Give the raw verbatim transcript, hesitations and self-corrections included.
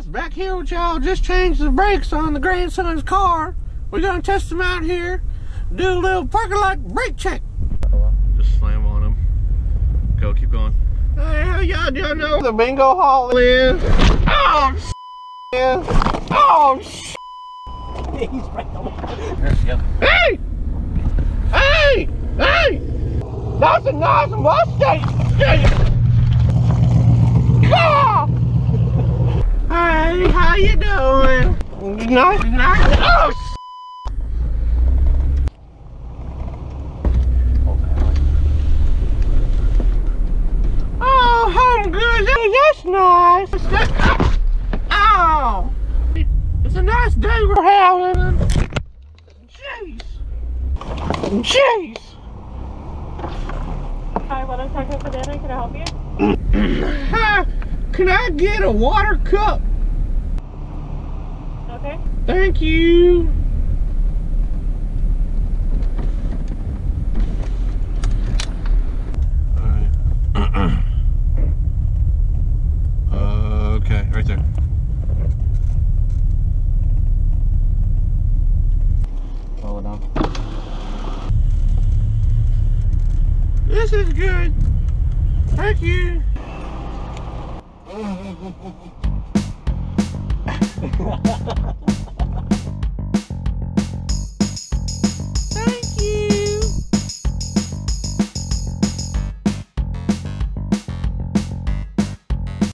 back here with y'all. Just changed the brakes on the grandson's car. We're gonna test them out here. Do a little parking lot brake check. Just slam on them. Go, keep going. Hey, y'all y'all know the bingo hall is? Oh, is. Oh, He's right over. Hey! Hey! Hey! That's a nice Mustang! Ah! Hey, how you doing? Nice, nice. Oh, oh, home good. That's nice. Oh, it's a nice day we're having. Jeez. Jeez. Hi, what I'm talking for dinner. Can I help you? Hi, can I get a water cup? Okay. Thank you. Alright. uh, okay, right there. Roll it down. This is good. Thank you.